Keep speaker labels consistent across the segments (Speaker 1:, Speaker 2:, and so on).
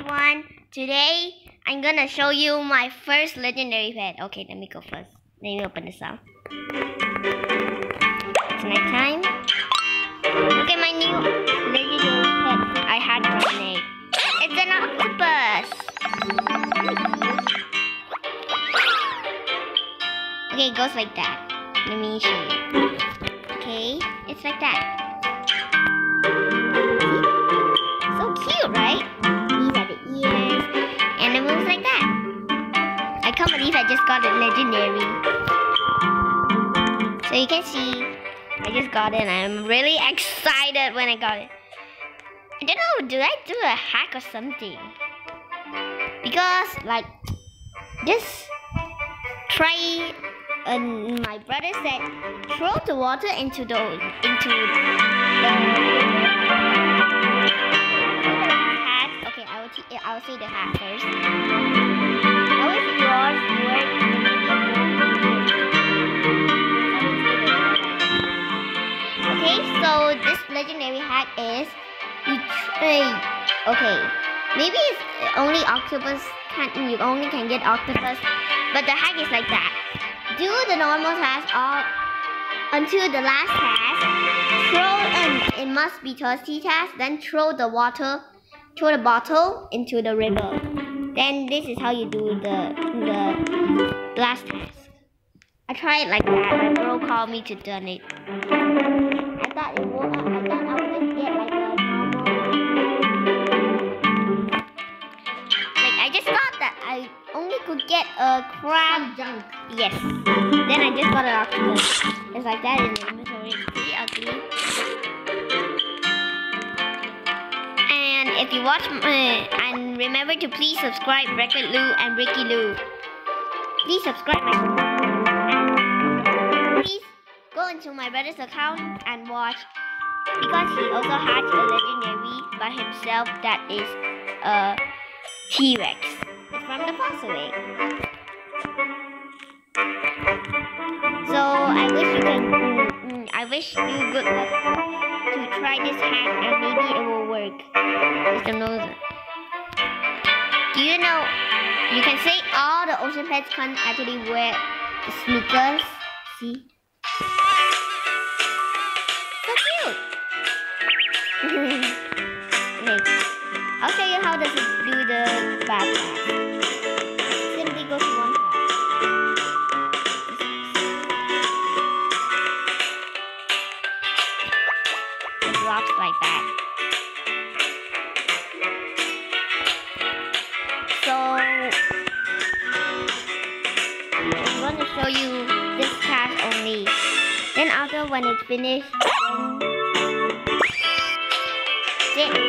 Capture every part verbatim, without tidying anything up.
Speaker 1: everyone. Today I'm gonna show you my first legendary pet. Okay, let me go first. Let me open this up. It's night time. Look at my new legendary pet I had made. It's an octopus. Okay, it goes like that. Let me show you. Okay, it's like that. So cute, right? These are the ears, and it moves like that. I can't believe I just got it legendary. So you can see, I just got it, and I'm really excited when I got it. I don't know, do I do a hack or something? Because, like, just try. And my brother said, throw the water into the into the hat. Okay, I will t I will say the hat first. How is yours work? Okay, so this legendary hack is you trade. Okay, maybe it's only octopus can you only can get octopus, but the hack is like that. Do the normal task all until the last task. Throw and it must be thirsty task. Then throw the water, throw the bottle into the river. Then this is how you do the the last task. I tried it like that. My bro called me to done it. I thought it would. I thought I would just get like a normal. Like I just thought that I only could get a crab junk. Yes. Then I just got an octopus. It's like that in the inventory. It's pretty ugly. And if you watch, uh, and remember to please subscribe Record Lou and Ricky Lou. Please subscribe my channel. Please go into my brother's account and watch, because he also has a legendary by himself that is a T-Rex. It's from the fossil egg. So I wish you can. Mm, mm, I wish you good luck to try this hack, and maybe it will work. Mister Noser. Do you know? You can say all the ocean pets can actually wear the sneakers. See? So cute. Okay. I'll show you how does it do the back pass. Simply go to one pass. Drops like that. So I'm going to show you this task only. Then after when it's finished, then sit.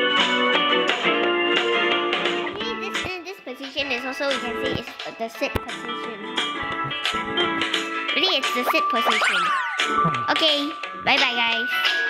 Speaker 1: Actually, this in this position is also, you can say, it's the sit position. Really, it's the sit position. Okay, bye bye guys.